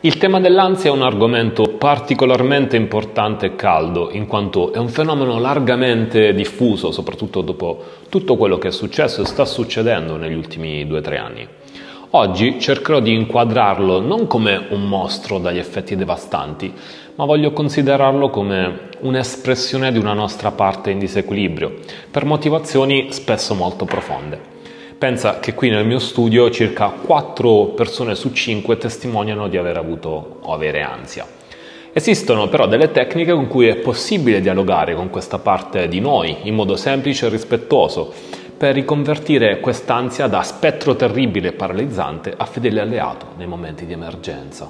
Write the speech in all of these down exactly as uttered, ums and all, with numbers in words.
Il tema dell'ansia è un argomento particolarmente importante e caldo, in quanto è un fenomeno largamente diffuso, soprattutto dopo tutto quello che è successo e sta succedendo negli ultimi due o tre anni. Oggi cercherò di inquadrarlo non come un mostro dagli effetti devastanti, ma voglio considerarlo come un'espressione di una nostra parte in disequilibrio, per motivazioni spesso molto profonde. Pensa che qui nel mio studio circa quattro persone su cinque testimoniano di aver avuto o avere ansia. Esistono però delle tecniche con cui è possibile dialogare con questa parte di noi in modo semplice e rispettoso per riconvertire quest'ansia da spettro terribile e paralizzante a fedele alleato nei momenti di emergenza.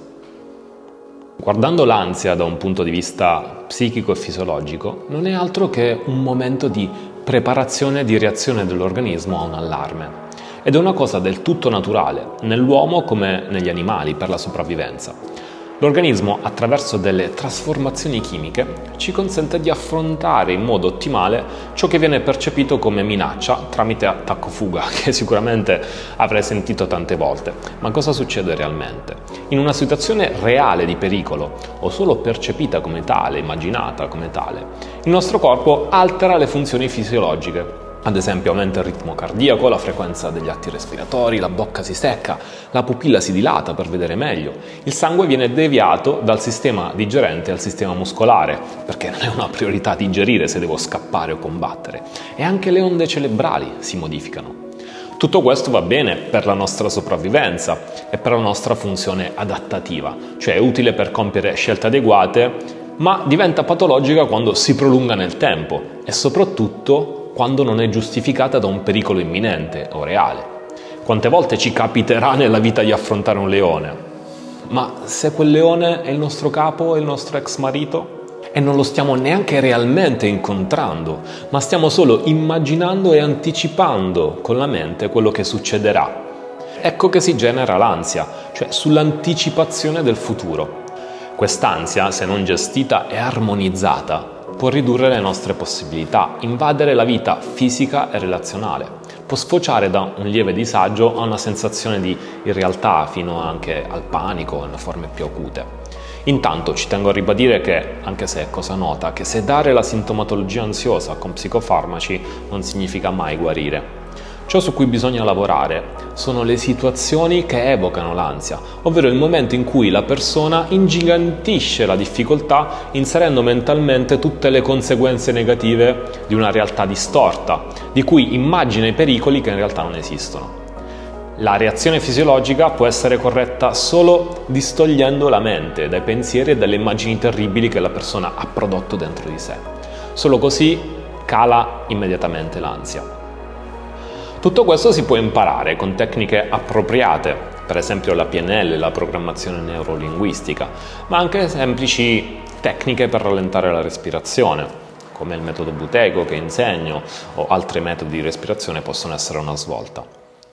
Guardando l'ansia da un punto di vista psichico e fisiologico, non è altro che un momento di preparazione e di reazione dell'organismo a un allarme. Ed è una cosa del tutto naturale, nell'uomo come negli animali, per la sopravvivenza. L'organismo, attraverso delle trasformazioni chimiche, ci consente di affrontare in modo ottimale ciò che viene percepito come minaccia tramite attacco-fuga, che sicuramente avrei sentito tante volte. Ma cosa succede realmente? In una situazione reale di pericolo, o solo percepita come tale, immaginata come tale, il nostro corpo altera le funzioni fisiologiche. Ad esempio aumenta il ritmo cardiaco, la frequenza degli atti respiratori, la bocca si secca, la pupilla si dilata per vedere meglio, il sangue viene deviato dal sistema digerente al sistema muscolare, perché non è una priorità digerire se devo scappare o combattere, e anche le onde cerebrali si modificano. Tutto questo va bene per la nostra sopravvivenza e per la nostra funzione adattativa, cioè è utile per compiere scelte adeguate, ma diventa patologica quando si prolunga nel tempo e soprattutto quando non è giustificata da un pericolo imminente o reale. Quante volte ci capiterà nella vita di affrontare un leone? Ma se quel leone è il nostro capo, è il nostro ex marito? E non lo stiamo neanche realmente incontrando, ma stiamo solo immaginando e anticipando con la mente quello che succederà. Ecco che si genera l'ansia, cioè sull'anticipazione del futuro. Quest'ansia, se non gestita e armonizzata, può ridurre le nostre possibilità, invadere la vita fisica e relazionale, può sfociare da un lieve disagio a una sensazione di irrealtà fino anche al panico nelle forme più acute. Intanto ci tengo a ribadire che, anche se è cosa nota, che sedare la sintomatologia ansiosa con psicofarmaci non significa mai guarire. Ciò su cui bisogna lavorare sono le situazioni che evocano l'ansia, ovvero il momento in cui la persona ingigantisce la difficoltà inserendo mentalmente tutte le conseguenze negative di una realtà distorta, di cui immagina i pericoli che in realtà non esistono. La reazione fisiologica può essere corretta solo distogliendo la mente dai pensieri e dalle immagini terribili che la persona ha prodotto dentro di sé. Solo così cala immediatamente l'ansia. Tutto questo si può imparare con tecniche appropriate, per esempio la P N L, la programmazione neurolinguistica, ma anche semplici tecniche per rallentare la respirazione, come il metodo Buteyko che insegno, o altri metodi di respirazione possono essere una svolta.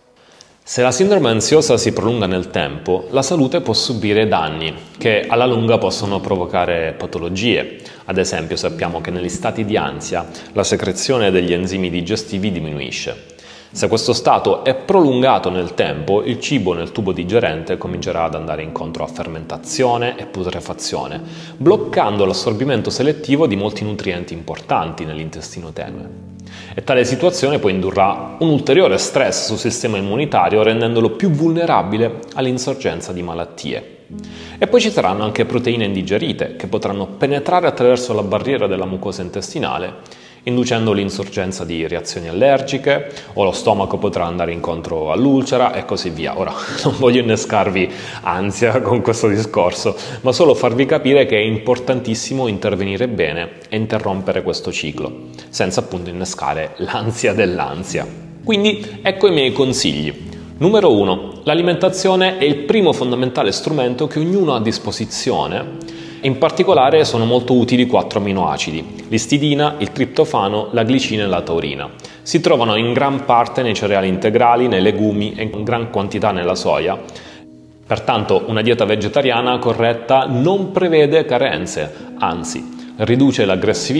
Se la sindrome ansiosa si prolunga nel tempo, la salute può subire danni che alla lunga possono provocare patologie. Ad esempio sappiamo che negli stati di ansia la secrezione degli enzimi digestivi diminuisce. Se questo stato è prolungato nel tempo, il cibo nel tubo digerente comincerà ad andare incontro a fermentazione e putrefazione, bloccando l'assorbimento selettivo di molti nutrienti importanti nell'intestino tenue. E tale situazione poi indurrà un ulteriore stress sul sistema immunitario, rendendolo più vulnerabile all'insorgenza di malattie. E poi ci saranno anche proteine indigerite che potranno penetrare attraverso la barriera della mucosa intestinale, inducendo l'insorgenza di reazioni allergiche, o lo stomaco potrà andare incontro all'ulcera e così via. Ora, non voglio innescarvi ansia con questo discorso, ma solo farvi capire che è importantissimo intervenire bene e interrompere questo ciclo, senza appunto innescare l'ansia dell'ansia. Quindi ecco i miei consigli. Numero uno. L'alimentazione è il primo fondamentale strumento che ognuno ha a disposizione. In particolare sono molto utili quattro aminoacidi: l'istidina, il triptofano, la glicina e la taurina. Si trovano in gran parte nei cereali integrali, nei legumi e in gran quantità nella soia. Pertanto una dieta vegetariana corretta non prevede carenze, anzi riduce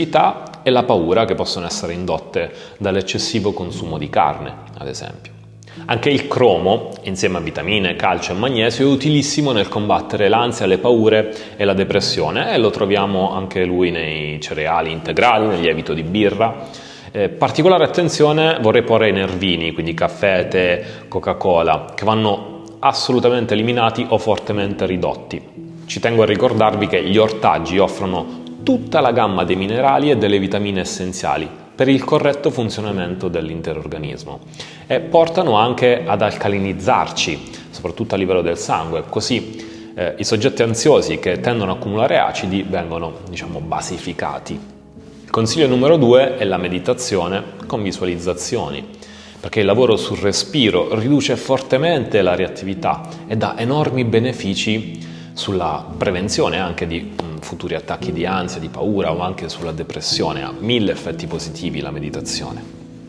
l'aggressività e la paura che possono essere indotte dall'eccessivo consumo di carne, ad esempio. Anche il cromo, insieme a vitamine, calcio e magnesio, è utilissimo nel combattere l'ansia, le paure e la depressione, e lo troviamo anche lui nei cereali integrali, nel lievito di birra. Eh, particolare attenzione vorrei porre ai nervini, quindi caffè, tè, Coca-Cola, che vanno assolutamente eliminati o fortemente ridotti. Ci tengo a ricordarvi che gli ortaggi offrono tutta la gamma dei minerali e delle vitamine essenziali per il corretto funzionamento dell'intero organismo e portano anche ad alcalinizzarci, soprattutto a livello del sangue, così eh, i soggetti ansiosi che tendono a accumulare acidi vengono, diciamo, basificati. Il consiglio numero due è la meditazione con visualizzazioni, perché il lavoro sul respiro riduce fortemente la reattività e dà enormi benefici sulla prevenzione anche di mh, futuri attacchi di ansia, di paura o anche sulla depressione. Ha mille effetti positivi la meditazione.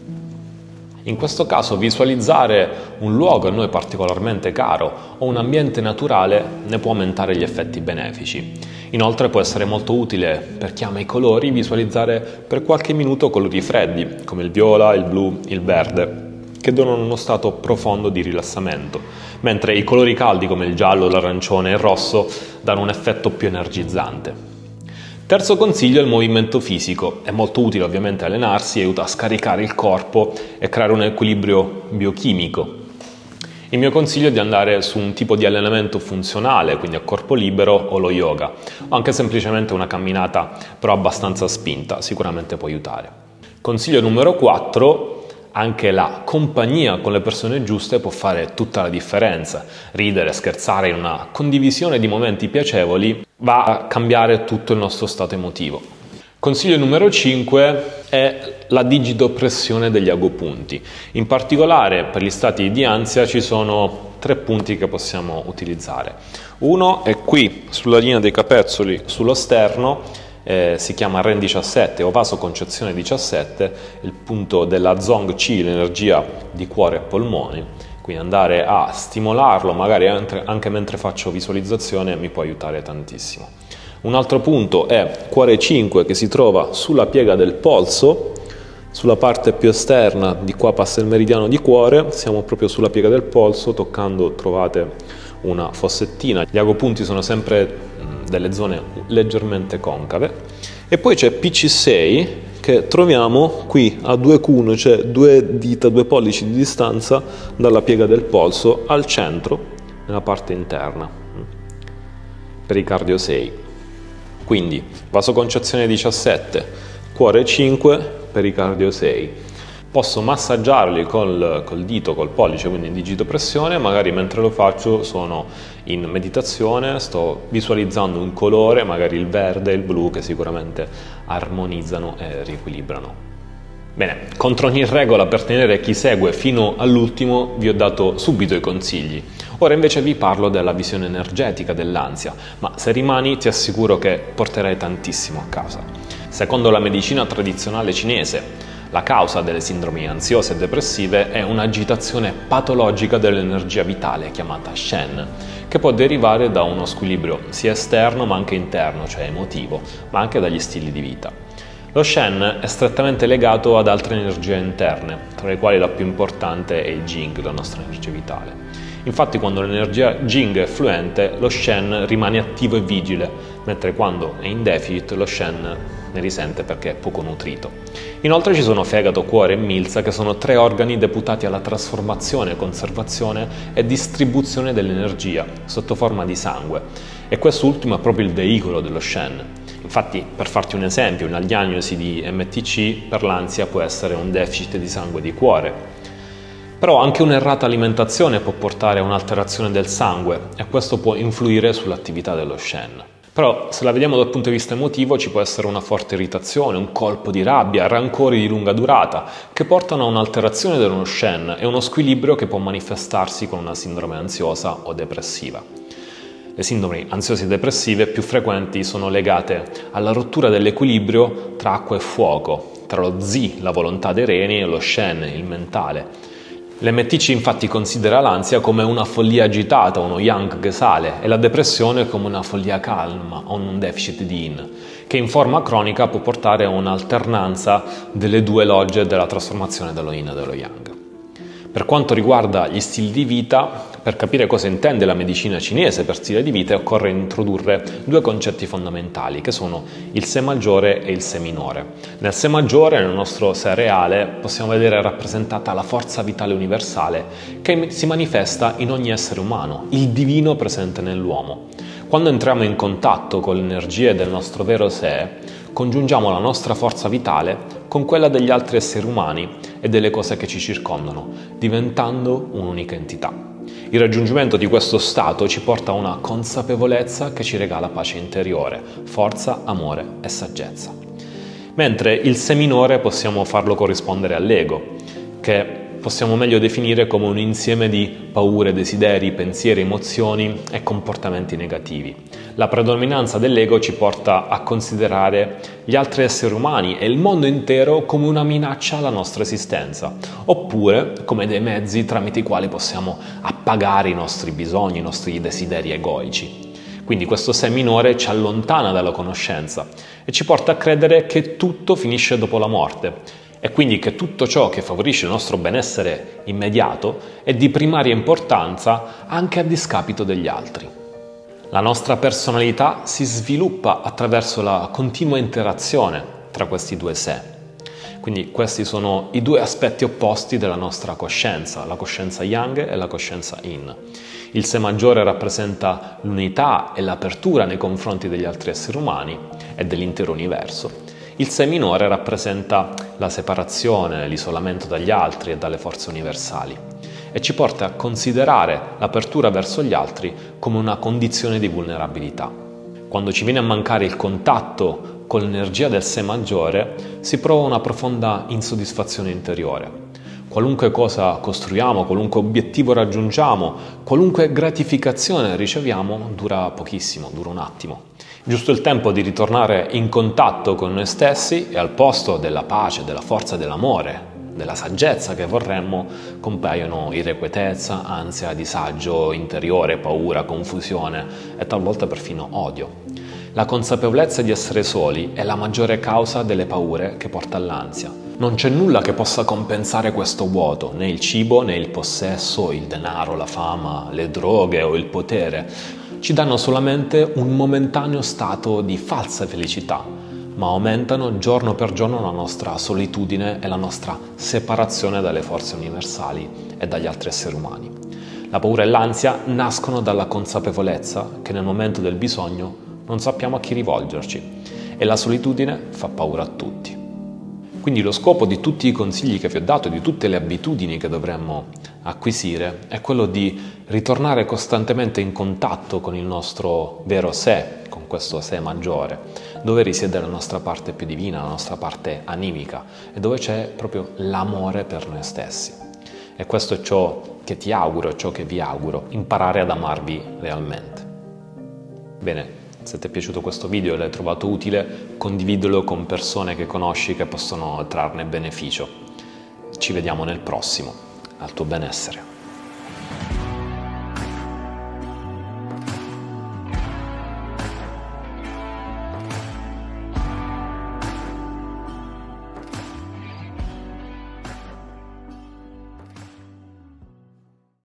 In questo caso visualizzare un luogo a noi particolarmente caro o un ambiente naturale ne può aumentare gli effetti benefici. Inoltre può essere molto utile per chi ama i colori visualizzare per qualche minuto colori freddi come il viola, il blu, il verde, che donano uno stato profondo di rilassamento, mentre i colori caldi come il giallo, l'arancione e il rosso danno un effetto più energizzante. Terzo consiglio è il movimento fisico. È molto utile ovviamente allenarsi, aiuta a scaricare il corpo e creare un equilibrio biochimico. Il mio consiglio è di andare su un tipo di allenamento funzionale, quindi a corpo libero o lo yoga, o anche semplicemente una camminata però abbastanza spinta, sicuramente può aiutare. Consiglio numero quattro. Anche la compagnia con le persone giuste può fare tutta la differenza. Ridere, scherzare in una condivisione di momenti piacevoli va a cambiare tutto il nostro stato emotivo. Consiglio numero cinque è la digitopressione degli agopunti. In particolare per gli stati di ansia ci sono tre punti che possiamo utilizzare. Uno è qui sulla linea dei capezzoli sullo sterno. Eh, si chiama R E N diciassette o vasoconcezione diciassette, il punto della Zong Qi, l'energia di cuore e polmoni, quindi andare a stimolarlo magari anche mentre faccio visualizzazione mi può aiutare tantissimo. Un altro punto è cuore cinque, che si trova sulla piega del polso, sulla parte più esterna, di qua passa il meridiano di cuore, siamo proprio sulla piega del polso, toccando trovate una fossettina. Gli agopunti sono sempre delle zone leggermente concave. E poi c'è P C sei, che troviamo qui a due cuno, cioè due dita, due pollici di distanza dalla piega del polso, al centro, nella parte interna, pericardio sei. Quindi vasoconcezione diciassette, cuore cinque, pericardio sei. Posso massaggiarli col, col dito, col pollice, quindi in digitopressione, magari mentre lo faccio sono in meditazione, sto visualizzando un colore, magari il verde e il blu, che sicuramente armonizzano e riequilibrano. Bene, contro ogni regola, per tenere chi segue fino all'ultimo, vi ho dato subito i consigli. Ora invece vi parlo della visione energetica dell'ansia, ma se rimani ti assicuro che porterai tantissimo a casa. Secondo la medicina tradizionale cinese, la causa delle sindromi ansiose e depressive è un'agitazione patologica dell'energia vitale chiamata Shen, che può derivare da uno squilibrio sia esterno ma anche interno, cioè emotivo, ma anche dagli stili di vita. Lo Shen è strettamente legato ad altre energie interne, tra le quali la più importante è il Jing, la nostra energia vitale. Infatti quando l'energia Jing è fluente, lo Shen rimane attivo e vigile, mentre quando è in deficit lo Shen ne risente perché è poco nutrito. Inoltre ci sono fegato, cuore e milza, che sono tre organi deputati alla trasformazione, conservazione e distribuzione dell'energia sotto forma di sangue, e quest'ultimo è proprio il veicolo dello Shen. Infatti, per farti un esempio, una diagnosi di M T C per l'ansia può essere un deficit di sangue di cuore. Però anche un'errata alimentazione può portare a un'alterazione del sangue e questo può influire sull'attività dello Shen. Però se la vediamo dal punto di vista emotivo ci può essere una forte irritazione, un colpo di rabbia, rancori di lunga durata che portano a un'alterazione dello Shen e uno squilibrio che può manifestarsi con una sindrome ansiosa o depressiva. Le sindromi ansiose e depressive più frequenti sono legate alla rottura dell'equilibrio tra acqua e fuoco, tra lo Zi, la volontà dei reni, e lo Shen, il mentale. L'M T C infatti considera l'ansia come una follia agitata, uno yang che sale, e la depressione come una follia calma o un deficit di yin, che in forma cronica può portare a un'alternanza delle due logge della trasformazione dello yin e dello yang. Per quanto riguarda gli stili di vita, per capire cosa intende la medicina cinese per stile di vita occorre introdurre due concetti fondamentali che sono il sé maggiore e il sé minore. Nel sé maggiore, nel nostro sé reale, possiamo vedere rappresentata la forza vitale universale che si manifesta in ogni essere umano, il divino presente nell'uomo. Quando entriamo in contatto con le energie del nostro vero sé, congiungiamo la nostra forza vitale con quella degli altri esseri umani e delle cose che ci circondano, diventando un'unica entità. Il raggiungimento di questo stato ci porta a una consapevolezza che ci regala pace interiore, forza, amore e saggezza. Mentre il sé minore possiamo farlo corrispondere all'ego, che possiamo meglio definire come un insieme di paure, desideri, pensieri, emozioni e comportamenti negativi. La predominanza dell'ego ci porta a considerare gli altri esseri umani e il mondo intero come una minaccia alla nostra esistenza, oppure come dei mezzi tramite i quali possiamo appagare i nostri bisogni, i nostri desideri egoici. Quindi questo sé minore ci allontana dalla conoscenza e ci porta a credere che tutto finisce dopo la morte, e quindi che tutto ciò che favorisce il nostro benessere immediato è di primaria importanza anche a discapito degli altri. La nostra personalità si sviluppa attraverso la continua interazione tra questi due sé. Quindi questi sono i due aspetti opposti della nostra coscienza, la coscienza yang e la coscienza yin. Il sé maggiore rappresenta l'unità e l'apertura nei confronti degli altri esseri umani e dell'intero universo. Il sé minore rappresenta la separazione, l'isolamento dagli altri e dalle forze universali e ci porta a considerare l'apertura verso gli altri come una condizione di vulnerabilità. Quando ci viene a mancare il contatto con l'energia del sé maggiore, si prova una profonda insoddisfazione interiore. Qualunque cosa costruiamo, qualunque obiettivo raggiungiamo, qualunque gratificazione riceviamo, dura pochissimo, dura un attimo. Giusto il tempo di ritornare in contatto con noi stessi e al posto della pace, della forza, dell'amore, della saggezza che vorremmo, compaiono irrequietezza, ansia, disagio interiore, paura, confusione e talvolta perfino odio. La consapevolezza di essere soli è la maggiore causa delle paure che porta all'ansia. Non c'è nulla che possa compensare questo vuoto, né il cibo, né il possesso, il denaro, la fama, le droghe o il potere. Ci danno solamente un momentaneo stato di falsa felicità, ma aumentano giorno per giorno la nostra solitudine e la nostra separazione dalle forze universali e dagli altri esseri umani. La paura e l'ansia nascono dalla consapevolezza che nel momento del bisogno non sappiamo a chi rivolgerci e la solitudine fa paura a tutti. Quindi lo scopo di tutti i consigli che vi ho dato e di tutte le abitudini che dovremmo acquisire è quello di ritornare costantemente in contatto con il nostro vero sé, con questo sé maggiore, dove risiede la nostra parte più divina, la nostra parte animica e dove c'è proprio l'amore per noi stessi. E questo è ciò che ti auguro, è ciò che vi auguro, imparare ad amarvi realmente. Bene. Se ti è piaciuto questo video e l'hai trovato utile, condividilo con persone che conosci che possono trarne beneficio. Ci vediamo nel prossimo. Al tuo benessere.